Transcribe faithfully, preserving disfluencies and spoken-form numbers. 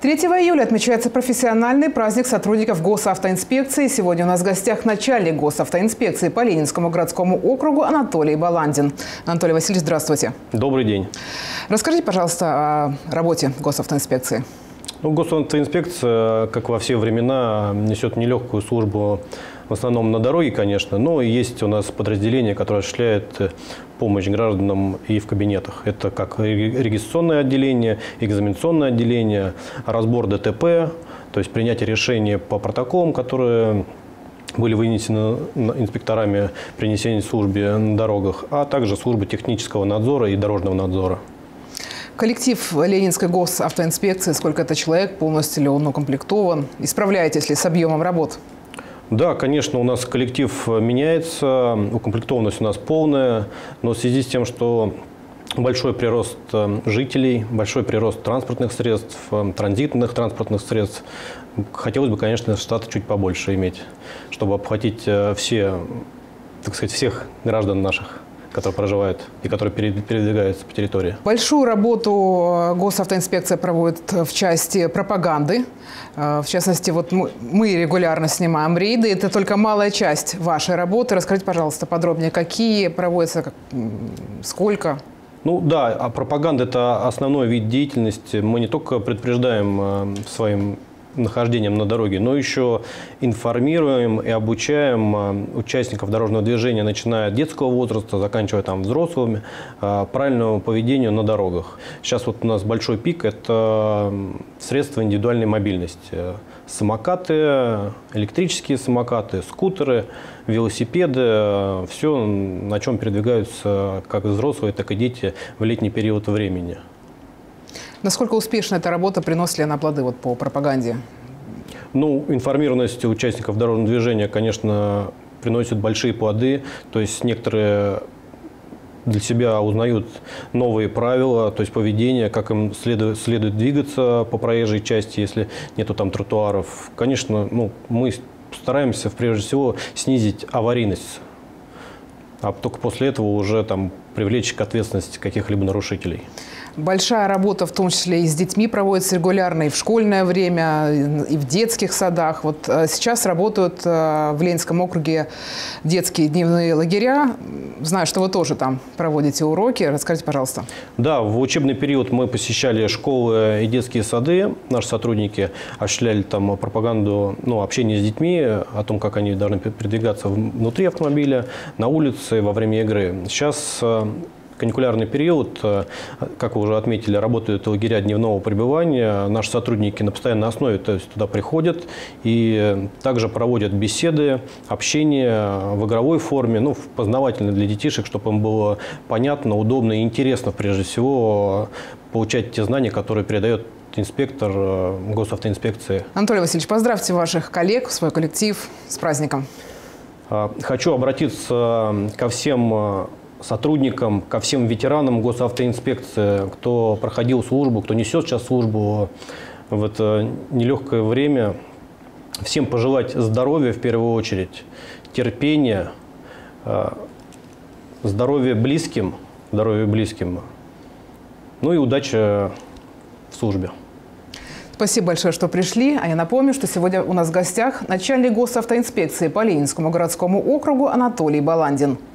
третьего июля отмечается профессиональный праздник сотрудников госавтоинспекции. Сегодня у нас в гостях начальник госавтоинспекции по Ленинскому городскому округу Анатолий Баландин. Анатолий Васильевич, здравствуйте. Добрый день. Расскажите, пожалуйста, о работе госавтоинспекции. Ну, госавтоинспекция, как во все времена, несет нелегкую службу, в основном на дороге, конечно, но есть у нас подразделение, которое осуществляет помощь гражданам и в кабинетах. Это как регистрационное отделение, экзаменационное отделение, разбор ДТП, то есть принятие решений по протоколам, которые были вынесены инспекторами при несении службы на дорогах, а также служба технического надзора и дорожного надзора. Коллектив Ленинской госавтоинспекции, сколько это человек, полностью ли он укомплектован? И справляетесь ли с объемом работ? Да, конечно, у нас коллектив меняется, укомплектованность у нас полная, но в связи с тем, что большой прирост жителей, большой прирост транспортных средств, транзитных транспортных средств, хотелось бы, конечно, штат чуть побольше иметь, чтобы обхватить все, так сказать, всех граждан наших, которые проживают и которые передвигаются по территории. Большую работу госавтоинспекция проводит в части пропаганды. В частности, вот мы регулярно снимаем рейды. Это только малая часть вашей работы. Расскажите, пожалуйста, подробнее, какие проводятся, сколько? Ну да, а пропаганда – это основной вид деятельности. Мы не только предупреждаем своим нахождением на дороге, но еще информируем и обучаем участников дорожного движения, начиная от детского возраста, заканчивая там взрослыми, правильному поведению на дорогах. Сейчас вот у нас большой пик – это средства индивидуальной мобильности. Самокаты, электрические самокаты, скутеры, велосипеды – все, на чем передвигаются как взрослые, так и дети в летний период времени. Насколько успешна эта работа, приносит ли она плоды вот по пропаганде? Ну, информированность участников дорожного движения, конечно, приносит большие плоды. То есть некоторые для себя узнают новые правила, то есть поведение, как им следует, следует двигаться по проезжей части, если нету там тротуаров. Конечно, ну, мы стараемся прежде всего снизить аварийность, а только после этого уже там привлечь к ответственности каких-либо нарушителей. Большая работа, в том числе и с детьми, проводится регулярно и в школьное время, и в детских садах. Вот сейчас работают в Ленинском округе детские дневные лагеря. Знаю, что вы тоже там проводите уроки. Расскажите, пожалуйста. Да, в учебный период мы посещали школы и детские сады. Наши сотрудники осуществляли там пропаганду, ну, общение с детьми, о том, как они должны передвигаться внутри автомобиля, на улице, во время игры. Сейчас каникулярный период, как вы уже отметили, работают лагеря дневного пребывания. Наши сотрудники на постоянной основе, то есть туда приходят и также проводят беседы, общение в игровой форме, ну, познавательно для детишек, чтобы им было понятно, удобно и интересно, прежде всего, получать те знания, которые передает инспектор госавтоинспекции. Анатолий Васильевич, поздравьте ваших коллег, свой коллектив с праздником. Хочу обратиться ко всем сотрудникам, ко всем ветеранам госавтоинспекции, кто проходил службу, кто несет сейчас службу в это нелегкое время. Всем пожелать здоровья в первую очередь, терпения, здоровья близким, здоровья близким, ну и удачи в службе. Спасибо большое, что пришли. А я напомню, что сегодня у нас в гостях начальник госавтоинспекции по Ленинскому городскому округу Анатолий Баландин.